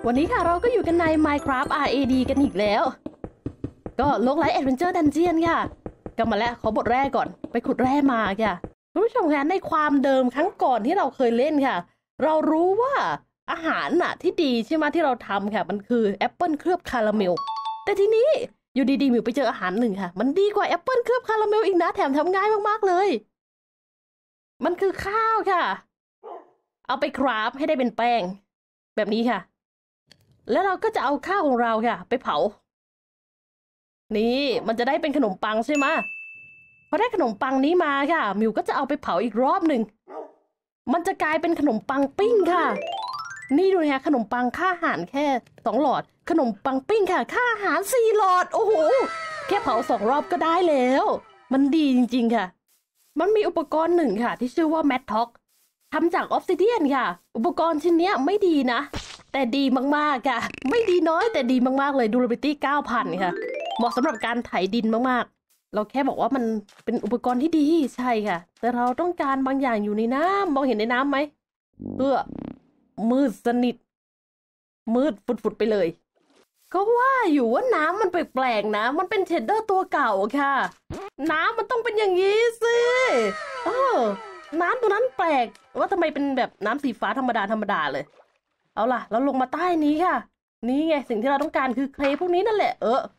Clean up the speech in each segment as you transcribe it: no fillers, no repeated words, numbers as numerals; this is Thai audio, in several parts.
วันนี้ค่ะเราก็อยู่กันใน Minecraft RAD กันอีกแล้วก็โลกไร้แอดเวนเจอร์ดันเจียนค่ะกลับมาแล้วขอบทแรกก่อนไปขุดแร่มาค่ะคุณผู้ชมคะในความเดิมครั้งก่อนที่เราเคยเล่นค่ะเรารู้ว่าอาหารน่ะที่ดีใช่ไหมที่เราทำค่ะมันคือแอปเปิลเคลือบคาราเมลแต่ทีนี้อยู่ดีๆมิวไปเจออาหารหนึ่งค่ะมันดีกว่าแอปเปิลเคลือบคาราเมลอีกนะแถมทำง่ายมากๆเลยมันคือข้าวค่ะเอาไปคราฟให้ได้เป็นแป้งแบบนี้ค่ะแล้วเราก็จะเอาข้าวของเราค่ะไปเผานี่มันจะได้เป็นขนมปังใช่ไหมพอได้ขนมปังนี้มาค่ะมิวก็จะเอาไปเผาอีกรอบหนึ่งมันจะกลายเป็นขนมปังปิ้งค่ะนี่ดูนะขนมปังค่าอาหารแค่2 หลอดขนมปังปิ้งค่ะค่าอาหาร4 หลอดโอ้โหแค่เผา2 รอบก็ได้แล้วมันดีจริงๆค่ะมันมีอุปกรณ์หนึ่งค่ะที่ชื่อว่าแมทท็อกทำจากออฟซิเดียนค่ะอุปกรณ์ชิ้นนี้ไม่ดีนะแต่ดีมากๆค่ะไม่ดีน้อยแต่ดีมากๆเลย durability 9,000 ค่ะเหมาะสำหรับการไถดินมากๆเราแค่บอกว่ามันเป็นอุปกรณ์ที่ดีใช่ค่ะแต่เราต้องการบางอย่างอยู่ในน้ำมองเห็นในน้ำไหมมืดสนิทมืดฟุดๆไปเลยก็ว่าอยู่ว่าน้ำมันแปลกๆนะมันเป็นเชดเดอร์ตัวเก่าค่ะน้ำมันต้องเป็นอย่างนี้สิน้ำตัวนั้นแปลกว่าทำไมเป็นแบบน้ำสีฟ้าธรรมดาเลยเอาล่ะเราลงมาใต้นี้ค่ะนี่ไงสิ่งที่เราต้องการคือเคลย์พวกนี้นั่นแหละ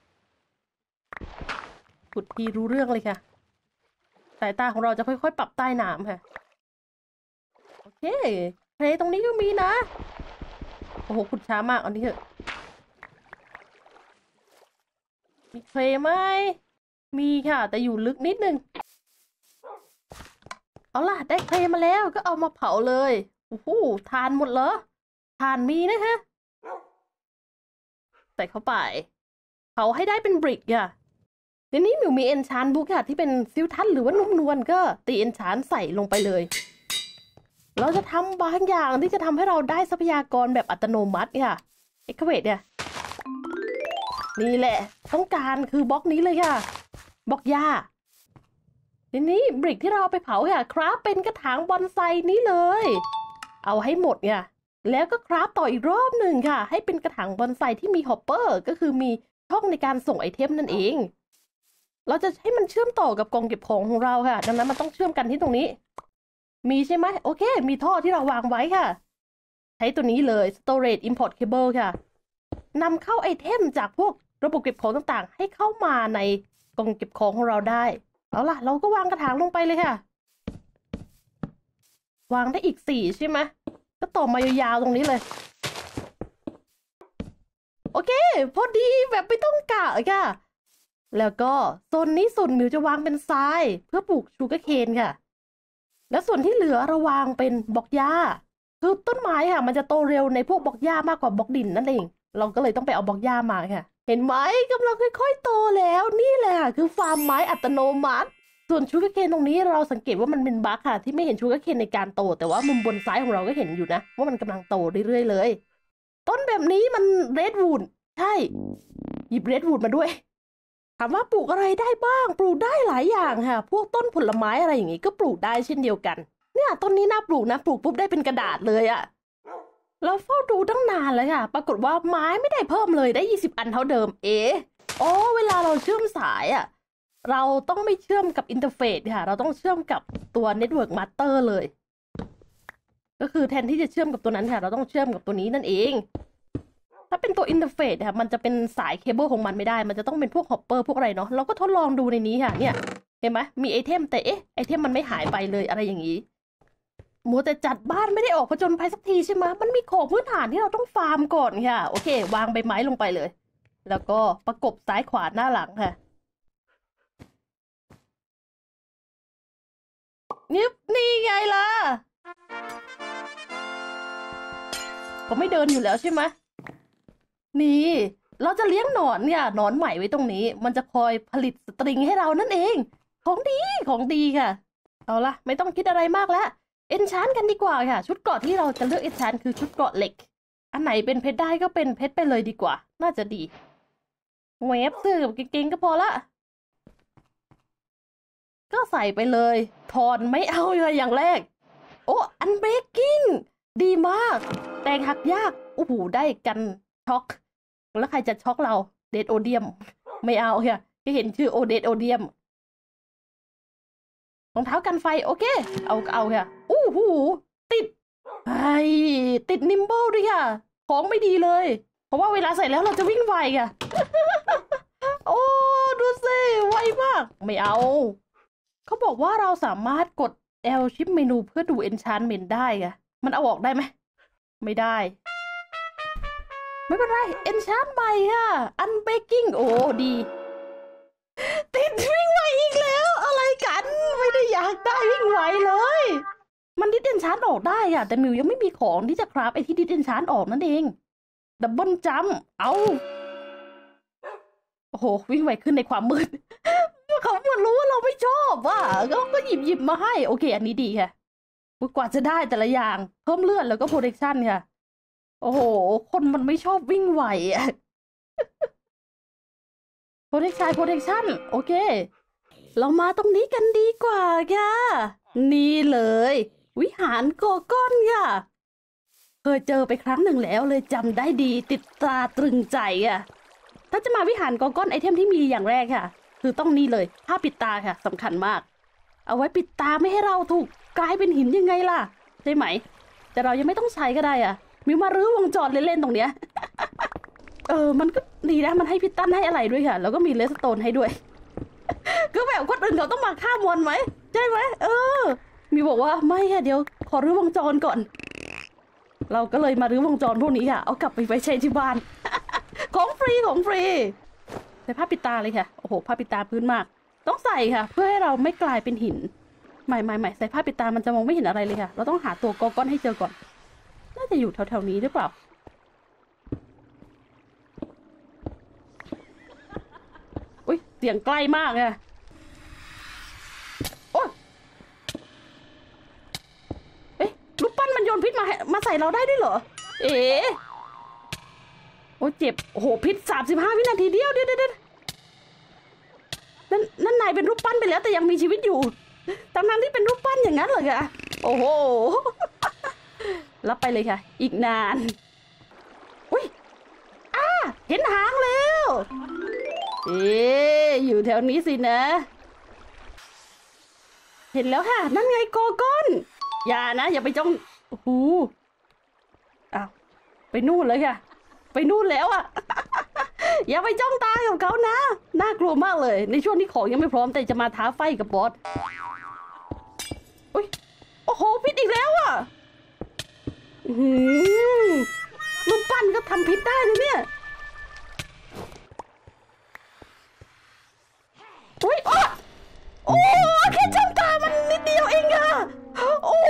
ขุดทีรู้เรื่องเลยค่ะสายตาของเราจะค่อยๆปรับใต้น้ำค่ะโอเคเคลย์ตรงนี้ก็มีนะโอ้โหขุดช้ามากอันนี้เถอะมีเคลย์ไหมมีค่ะแต่อยู่ลึกนิดนึงเอาล่ะได้เคลย์มาแล้วก็เอามาเผาเลยโอ้โหทานหมดเหรอทานมีนะคะใส่เข้าไปเผาให้ได้เป็นบริกค่ะทีนี้มิวมีเอนชานบุ๊กค่ะที่เป็นซิลทันหรือว่านุ่มนวลก็ตีเอนชานใส่ลงไปเลยเราจะทำบางอย่างที่จะทำให้เราได้ทรัพยากรแบบอัตโนมัติค่ะเอ็กเคเวทเนี่ยนี่แหละต้องการคือบล็อกนี้เลยค่ะบล็อกหญ้าทีนี้บริกที่เราเอาไปเผาค่ะคราฟเป็นกระถางบอนไซนี้เลยเอาให้หมดค่ะแล้วก็คราฟต่ออีกรอบหนึ่งค่ะให้เป็นกระถางบอนไซที่มีฮอปเปอร์ก็คือมีช่องในการส่งไอเทมนั่นเองเราจะให้มันเชื่อมต่อกับกล่องเก็บของของเราค่ะดังนั้นมันต้องเชื่อมกันที่ตรงนี้มีใช่ไหมโอเคมีท่อที่เราวางไว้ค่ะใช้ตัวนี้เลย storage import cable ค่ะนำเข้าไอเทมจากพวกระบบเก็บของต่างๆให้เข้ามาในกล่องเก็บของของเราได้เอาล่ะเราก็วางกระถางลงไปเลยค่ะวางได้อีก4ใช่ไหมก็ต่อมายาวๆตรงนี้เลยโอเคพอดีแบบไม่ต้องกะค่ะแล้วก็โซนนี้ส่วนมิวจะวางเป็นทรายเพื่อปลูกชูการ์เคนค่ะแล้วส่วนที่เหลือเราวางเป็นบล็อกหญ้าคือต้นไม้ค่ะมันจะโตเร็วในพวกบล็อกหญ้ามากกว่าบล็อกดินนั่นเองเราก็เลยต้องไปเอาบล็อกหญ้ามาค่ะเห็นไหมกำลังค่อยๆโตแล้วนี่แหละคือฟาร์มไม้อัตโนมัติส่วนชูการ์เคนตรงนี้เราสังเกตว่ามันเป็นบั๊กค่ะที่ไม่เห็นชูการ์เคนในการโตแต่ว่ามุมบนซ้ายของเราก็เห็นอยู่นะว่ามันกำลังโตเรื่อยๆเลยต้นแบบนี้มันเรดวูดใช่หยิบเรดวูดมาด้วยถามว่าปลูกอะไรได้บ้างปลูกได้หลายอย่างค่ะพวกต้นผลไม้อะไรอย่างงี้ก็ปลูกได้เช่นเดียวกันเนี่ยต้นนี้น่าปลูกนะปลูกปุ๊บได้เป็นกระดาษเลยอะเราเฝ้าดูตั้งนานเลยค่ะปรากฏว่าไม้ไม่ได้เพิ่มเลยได้20 อันเท่าเดิมเวลาเราเชื่อมสายอะเราต้องไม่เชื่อมกับอินเทอร์เฟซค่ะเราต้องเชื่อมกับตัวเน็ตเวิร์กมาสเตอร์เลยก็คือแทนที่จะเชื่อมกับตัวนั้นค่ะเราต้องเชื่อมกับตัวนี้นั่นเองถ้าเป็นตัวอินเทอร์เฟซค่ะมันจะเป็นสายเคเบิลของมันไม่ได้มันจะต้องเป็นพวกฮอปเปอร์พวกอะไรเนาะเราก็ทดลองดูในนี้ค่ะเนี่ยเห็นไหมมีไอเทมแต่ไอเทมมันไม่หายไปเลยอะไรอย่างนี้มัวแต่จัดบ้านไม่ได้ออกผจญภัยสักทีใช่ไหมมันมีของพื้นฐานที่เราต้องฟาร์มก่อนค่ะโอเควางใบไม้ลงไปเลยแล้วก็ประกบซ้ายขวาหน้าหลังค่ะนี่ไงล่ะก็ไม่เดินอยู่แล้วใช่ไหมนี่เราจะเลี้ยงหนอนเนี่ยหนอนใหม่ไว้ตรงนี้มันจะคอยผลิตสตริงให้เรานั่นเองของดีค่ะเอาล่ะไม่ต้องคิดอะไรมากแล้วเอนชานกันดีกว่าค่ะชุดเกราะที่เราจะเลือกเอนชานคือชุดเกราะเหล็กอันไหนเป็นเพชรได้ก็เป็นเพชรไปเลยดีกว่าน่าจะดีเวฟเสื้อกับกางเกงก็พอละก็ใส่ไปเลยถอนไม่เอาเลยอย่างแรกโอ้อันเบรกกิ้งดีมากแตงหักยากโอ้โหได้กันช็อกแล้วใครจะช็อกเราเดดโอเดียมไม่เอาค่ะแค่เห็นชื่อโอเดดโอเดียมรองเท้ากันไฟโอเคเอาค่ะอู้หูติดไอ้ติดนิมเบิลด้วยค่ะของไม่ดีเลยเพราะว่าเวลาใส่แล้วเราจะวิ่งไวค่ะ โอ้ดูสิไวมากไม่เอาเขาบอกว่าเราสามารถกด L ชิปเมนูเพื่อดู enchantment ได้ค่ะมันเอาออกได้ไหมไม่ได้ไม่เป็นไร enchant ใหม่ค่ะ unbreaking โอ้ดีติดวิ่งไวอีกแล้วอะไรกันไม่ได้อยากได้วิ่งไวเลยมันดิด enchant ออกได้อะแต่มิวยังไม่มีของที่จะคราฟไอที่ดิด enchant ออกนั่นเองดับเบิลจัมป์เอาโอ้โหวิ่งไวขึ้นในความมืด เขาเหมือนรู้ว่าเราไม่ชอบว่ะก็หยิบมาให้โอเคอันนี้ดีค่ะกว่าจะได้แต่ละอย่างเพิ่มเลือดแล้วก็ protection ค่ะโอ้โหคนมันไม่ชอบวิ่งไวอะ protection โอเคเรามาตรงนี้กันดีกว่าค่ะนี่เลยวิหารโกก้อนค่ะเคยเจอไปครั้งหนึ่งแล้วเลยจำได้ดีติดตาตรึงใจอ่ะถ้าจะมาวิหารโกก้อนไอเทมที่มีอย่างแรกค่ะคือต้องนี่เลยผ้าปิดตาค่ะสำคัญมากเอาไว้ปิดตาไม่ให้เราถูกกลายเป็นหินยังไงล่ะใช่ไหมแต่เรายังไม่ต้องใช้ก็ได้อ่ะมิวมารื้อวงจรเล่นๆตรงเนี้ย มันก็ดีนะมันให้พิตตันให้อะไรด้วยค่ะแล้วก็มีเลสโตนให้ด้วย ก็แบบคนอื่นเขาต้องมาฆ่ามอนไหมใช่ไหมมีบอกว่าไม่ค่ะเดี๋ยวขอรื้อวงจรก่อนเราก็เลยมารื้อวงจรพวกนี้ค่ะเอากลับไปใช้ที่บ้าน ของฟรีใส่ผ้าปิดตาเลยค่ะโอ้โหผ้าปิดตาพื้นมากต้องใส่ค่ะเพื่อให้เราไม่กลายเป็นหินใหม่ใส่ผ้าปิดตามันจะมองไม่เห็นอะไรเลยค่ะเราต้องหาตัวกอก้อนให้เจอก่อนน่าจะอยู่แถวๆนี้หรือเปล่าอุ้ยเสียงใกล้มากเลยโอ้ยเอ๊ะลูกปั้นมันโยนพิษมาใส่เราได้ด้วยเหรอโอ้เจ็บโอ้โหพิษ35 วินาทีเดียวเดี๋ยวนั่นนายเป็นรูปปั้นไปแล้วแต่ยังมีชีวิตอยู่ทั้งที่เป็นรูปปั้นอย่างนั้นเหรอคะโอ้โหรับไปเลยค่ะอีกนานอุ้ยเห็นหางแล้วอยู่แถวนี้สินะเห็นแล้วค่ะนั่นไงโกก้อนอย่าไปจ้องโอ้โหอ้าวไปนู่นเลยค่ะไปนู่นแล้วอ่ะ อย่าไปจ้องตากับเขานะน่ากลัวมากเลยในช่วงที่ของยังไม่พร้อมแต่จะมาท้าไฟกับบอสอุ้ยโอ้โหพิษอีกแล้วอ่ะลูกปั้นก็ทำพิษได้เลยเนี่ยอุ้ยโอ้แค่จ้องตามันนิดเดียวเองอะโอ้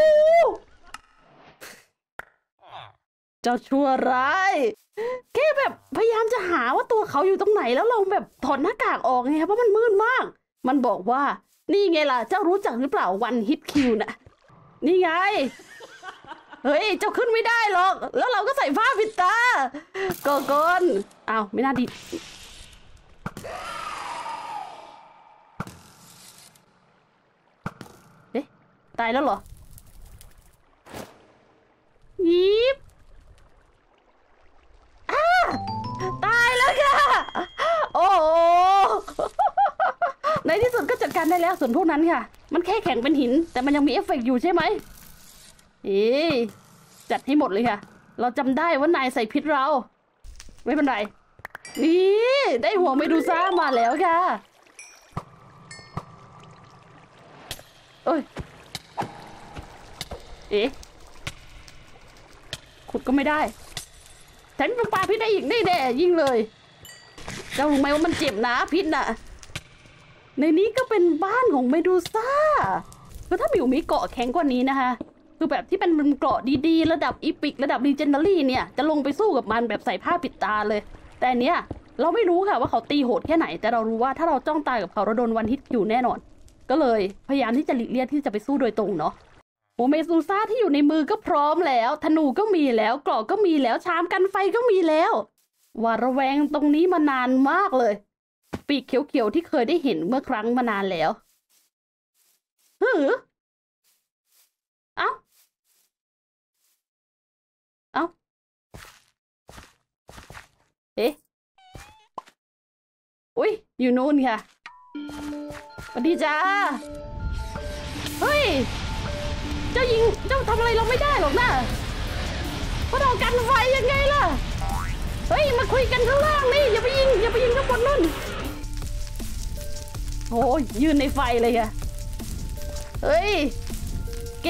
เจ้าชั่วร้ายแค่แบบพยายามจะหาว่าตัวเขาอยู่ตรงไหนแล้วเราแบบถอดหน้ากากออกไงเพราะมันมืดมากมันบอกว่านี่ไงล่ะเจ้ารู้จักหรือเปล่าวันฮิตคิวน่ะนี่ไงเฮ้ยเจ้าขึ้นไม่ได้หรอกแล้วเราก็ใส่ผ้าปิดตาก่อนอ้าวไม่น่าดีเอ๊ะตายแล้วเหรอยิบตายแล้วค่ะโอ้ในที่สุดก็จัดการได้แล้วส่วนพวกนั้นค่ะมันแค่แข็งเป็นหินแต่มันยังมีเอฟเฟกต์อยู่ใช่ไหมจัดให้หมดเลยค่ะเราจำได้ว่านายใส่พิษเราไม่เป็นไรนี่ได้หัวเมดูซ่ามาแล้วค่ะเอ้ยขุดก็ไม่ได้ฉันเป็นปลาพิษได้อีกนี่แน่ยิ่งเลยเจ้ารู้ไหมว่ามันเจ็บนะพิษน่ะในนี้ก็เป็นบ้านของเมดูซ่าคือถ้ามิวมีเกาะแข็งกว่านี้นะคะคือแบบที่เป็นเกราะดีๆระดับอีพิกระดับลีเจนดารี่เนี่ยจะลงไปสู้กับมันแบบใส่ผ้าปิดตาเลยแต่เนี้ยเราไม่รู้ค่ะว่าเขาตีโหดแค่ไหนแต่เรารู้ว่าถ้าเราจ้องตายกับเขาเราโดนวันฮิตอยู่แน่นอนก็เลยพยายามที่จะหลีกเลี่ยงที่จะไปสู้โดยตรงเนาะโอเมซูซ่าที่อยู่ในมือก็พร้อมแล้วธนูก็มีแล้วเกราะก็มีแล้วชามกันไฟก็มีแล้วหวาดระแวงตรงนี้มานานมากเลยปีกเขียวๆที่เคยได้เห็นเมื่อครั้งมานานแล้วเอ้าเอ๊ะอุ้ยอยู่นู่นค่ะสวัสดีจ้าเฮ้ยเจ้ายิงเจ้าทำอะไรเราไม่ได้หรอกนะเพราะเรากันไฟยังไงล่ะเฮ้ยมาคุยกันข้างล่างนี่อย่าไปยิงข้างบนนู่นโอ้ยยืนในไฟเลยค่ะเฮ้ยแก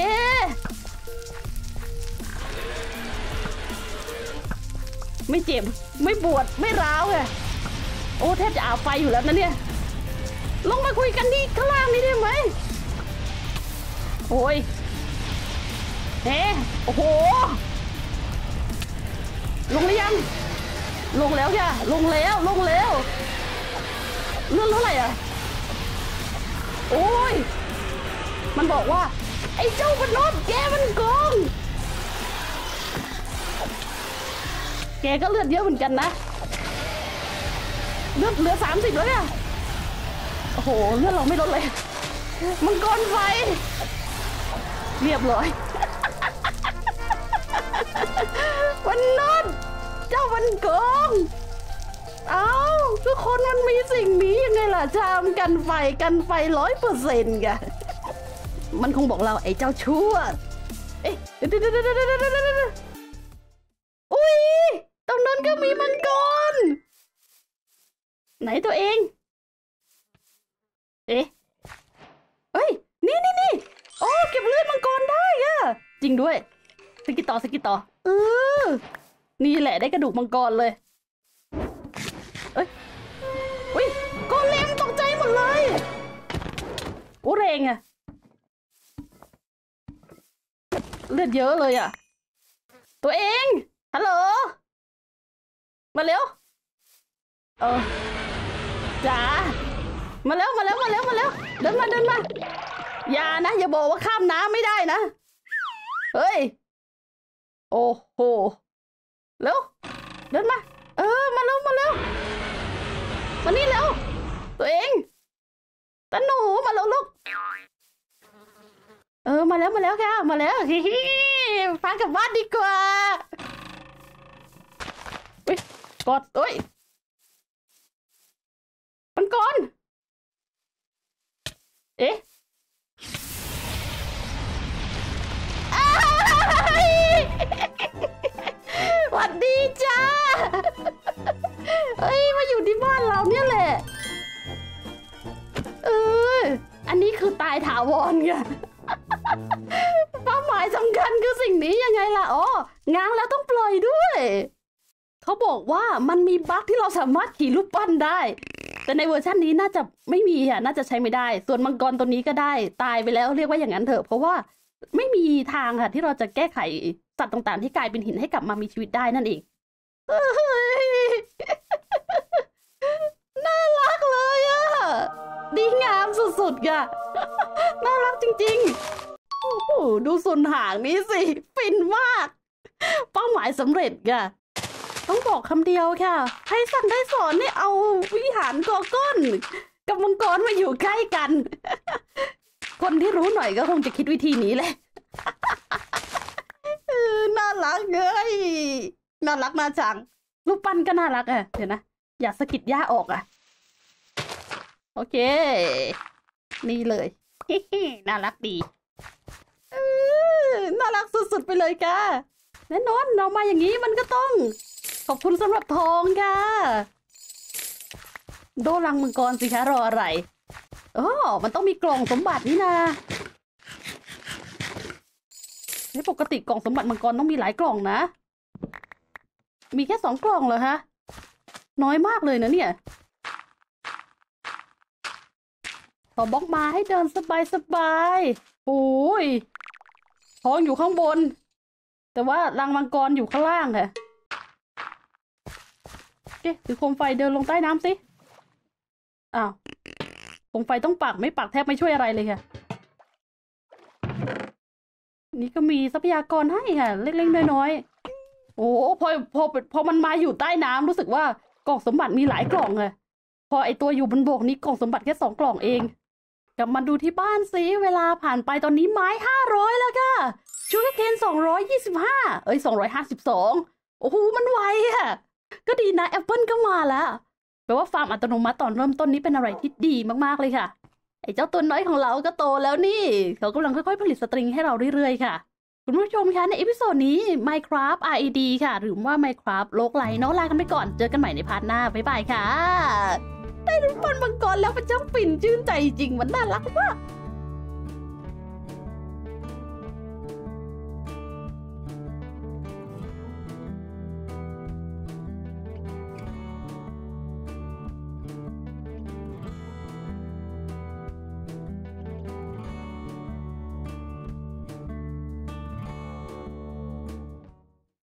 ไม่เจ็บไม่ปวดไม่ร้าวไงโอ้แทบจะอาบไฟอยู่แล้วนะเนี่ยลงมาคุยกันที่ข้างล่างนี่ได้ไหมโอ้ยเฮ้โอ้โหลงหรือยังลงแล้วค่ะลงแล้วเลื่อนเท่าไหร่อ่ะโอ้ยมันบอกว่าไอ้เจ้ามันรถแกมันโกงแกก็เลือดเยอะเหมือนกันนะเลือดเหลือ30แล้วเนี่ยโอ้โหเลือดเราไม่ลดเลยมังกรไฟเรียบร้อยมันนดเจ้ามันโกงเอาทุกคนมันมีสิ่งนี้ยังไงล่ะชามกันไฟ100%ไงมันคงบอกเราไอ้เจ้าชั่วเอ๊ะอุ้ยตรงนั้นก็มีมังกรไหนตัวเองเอ๊ะเฮ้ยนี่โอ้เก็บเลือดมังกรได้อะจริงด้วยสกิดต่อนี่แหละได้กระดูกมังกรเลยเอ้ยอุ้ยกอเลมตกใจหมดเลยโอ้แรงอะเลือดเยอะเลยอะตัวเองฮัลโหลมาเร็วจ๋ามาเร็วเดินมาอย่านะอย่าบอกว่าข้ามน้ำไม่ได้นะเฮ้ยโอ้โหเร็วเดินมามาเร็วมานี่เร็วตัวเองตาหนูมาเร็วลูกมาแล้วค่ะมาแล้วพากลับบ้านดีกว่ากอดมันก่อนเอ๊ะสวัสดีจ้าเอ้ยมาอยู่ที่บ้านเราเนี่ยแหละอันนี้คือตายถาวรไงเป้าหมายสำคัญคือสิ่งนี้ยังไงล่ะง้างแล้วต้องปล่อยด้วยเขาบอกว่ามันมีบั๊กที่เราสามารถขี่รูปปั้นได้แต่ในเวอร์ชันนี้น่าจะไม่มีน่าจะใช้ไม่ได้ส่วนมังกรตัวนี้ก็ได้ตายไปแล้วเรียกว่าอย่างนั้นเถอะเพราะว่าไม่มีทางค่ะที่เราจะแก้ไขสัตว์ต่างๆที่กลายเป็นหินให้กลับมามีชีวิตได้นั่นเองน่ารักเลยอะดีงามสุดๆอะน่ารักจริงๆโอ้โหดูส่วนหางนี้สิฟินมากเป้าหมายสำเร็จค่ะต้องบอกคำเดียวค่ะให้สั่งได้สอนให้เอาวิหารกอก้อนกับมังกรมาอยู่ใกล้กันคนที่รู้หน่อยก็คงจะคิดวิธีนี้แหละน่ารักเลยน่ารักน่าจังรูปปั้นก็น่ารักเดี๋ยวนะอย่าสะกิดหญ้าออกโอเคนี่เลยน่ารักดีน่ารักสุดๆไปเลยค่ะแน่นอนเรามาอย่างนี้มันก็ต้องขอบคุณสำหรับทองค่ะโดรังมังกรสิคะรออะไรมันต้องมีกล่องสมบัตินี่นะปกติกล่องสมบัติมังกรต้องมีหลายกล่องนะมีแค่2 กล่องเหรอฮะน้อยมากเลยนะเนี่ยขอบล็อกมาให้เดินสบายโอ้ยทองอยู่ข้างบนแต่ว่ารังมังกรอยู่ข้างล่างค่ะถือโคมไฟเดินลงใต้น้ำสิอ้าวโคมไฟต้องปักไม่ปักแทบไม่ช่วยอะไรเลยค่ะนี่ก็มีทรัพยากรให้ค่ะเล็กๆน้อยๆโอ้พอมันมาอยู่ใต้น้ำรู้สึกว่ากล่องสมบัติมีหลายกล่องค่ะพอไอตัวอยู่บนบกนี้กล่องสมบัติแค่2 กล่องเองกลับมาดูที่บ้านสิเวลาผ่านไปตอนนี้ไม้500แล้วค่ะชูการ์เคน225 252โอ้โหมันไวค่ะก็ดีนะแอปเปิลก็มาแล้วแปลว่าฟาร์มอัตโนมัติตอนเริ่มต้นนี้เป็นอะไรที่ดีมากๆเลยค่ะไอ้เจ้าตัวน้อยของเราก็โตแล้วนี่เขากำลังค่อยๆผลิตสตริงให้เราเรื่อยๆค่ะคุณผู้ชมคะในเอพิโซดนี้ Minecraft RED ค่ะหรือว่า Minecraft โลกไหลเนาะลากันไปก่อนเจอกันใหม่ในพาร์ทหน้าบ๊ายบายค่ะได้รูปปั้นมังกรแล้วมันช่างฟินชื่นใจจริงมันน่ารักมาก